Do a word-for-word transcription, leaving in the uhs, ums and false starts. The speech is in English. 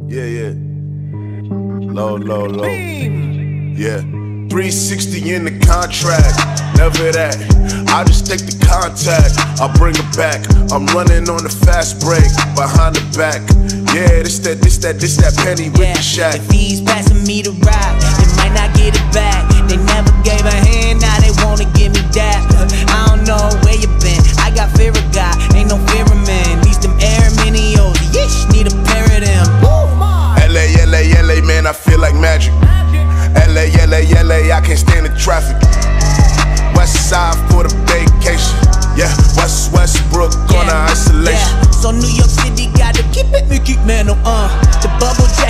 Yeah, yeah. Low, low, low. Yeah. three sixty in the contract. Never that. I just take the contact. I'll bring it back. I'm running on the fast break. Behind the back. Yeah, this that, this that, this that penny with yeah, the shack. the fees passing me the rock. They might not get it back. They never gave a hand, now they wanna give me that. I don't know where you been. I got fear of God, ain't no fear of man. These them air minios, yeesh, need a pair of them. L A, L A, L A, man, I feel like magic. L A, L A, L A, I can't stand the traffic. West side for the vacation. Yeah, West Westbrook yeah, on the isolation. Yeah. So New York City gotta keep it, me keep man on uh. The bubble jack